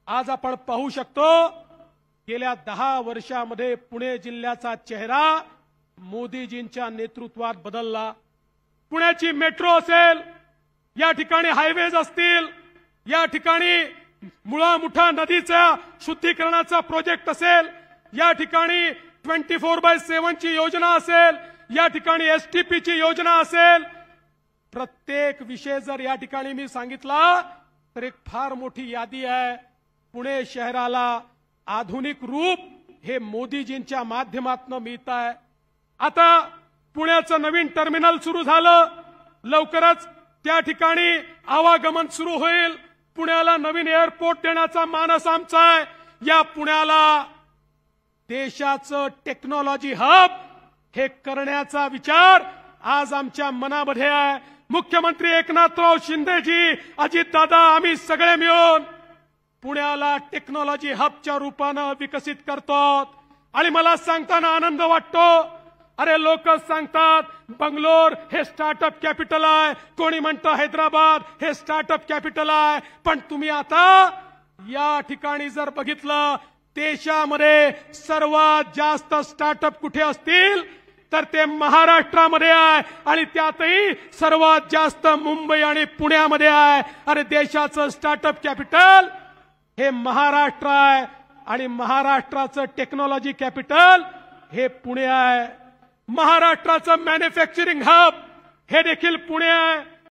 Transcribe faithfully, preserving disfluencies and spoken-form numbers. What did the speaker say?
आज आपण पाहू शकतो गेल्या दहा वर्षामध्ये पुणे जिल्ह्याचा चेहरा मोदीजींच्या नेतृत्वात बदलला। पुण्याची मेट्रो असेल, या ठिकाणी हायवेज असतील, या ठिकाणी मुळा मुठा नदीचा शुद्धीकरणाचा प्रोजेक्ट असेल, या ठिकाणी ट्वेंटी फोर बाय सेवन ची योजना असेल, या ठिकाणी एसटीपी ची योजना असेल। प्रत्येक विषय जर या ठिकाणी मी सांगितला तर एक फार मोठी यादी आहे। पुणे शहराला आधुनिक रूप हे मोदीजींच्या माध्यमातून मिळत आहे। आता पुण्याचं नवीन टर्मिनल सुरू झालं, लवकरच त्या ठिकाणी आवागमन सुरू होईल। पुण्याला नवीन एअरपोर्ट देण्याचा मानस आमचा आहे। या पुण्याला देशाचं टेक्नॉलॉजी हब हे करण्याचा विचार आज आमच्या मनामध्ये आहे। मुख्यमंत्री एकनाथराव शिंदेजी, अजितदादा, आम्ही सगळे मिळून पुण्याला टेक्नॉलॉजी हबच्या रूपानं विकसित करतो। आणि मला सांगताना आनंद वाटतो, अरे लोक सांगतात बंगलोर हे स्टार्टअप कॅपिटल आहे, कोणी म्हणतं हैदराबाद हे स्टार्टअप कॅपिटल आहे, पण तुम्ही आता या ठिकाणी जर बघितलं देशामध्ये सर्वात जास्त स्टार्टअप कुठे असतील तर ते महाराष्ट्रामध्ये आहे आणि त्यातही सर्वात जास्त मुंबई आणि पुण्यामध्ये आहे। अरे देशाचं स्टार्टअप कॅपिटल हे महाराष्ट्र आहे आणि महाराष्ट्राचं टेक्नॉलॉजी कॅपिटल हे पुणे आहे। महाराष्ट्राचं मॅन्युफॅक्चरिंग हब हे देखील पुणे आहे।